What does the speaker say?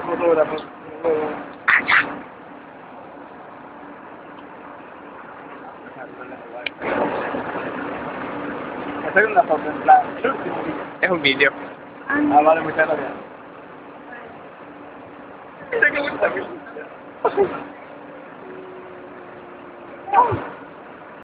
fotógrafo. Hacer una foto en plan. Es un vídeo. Ah, vale, muchas gracias. Mira qué bonita.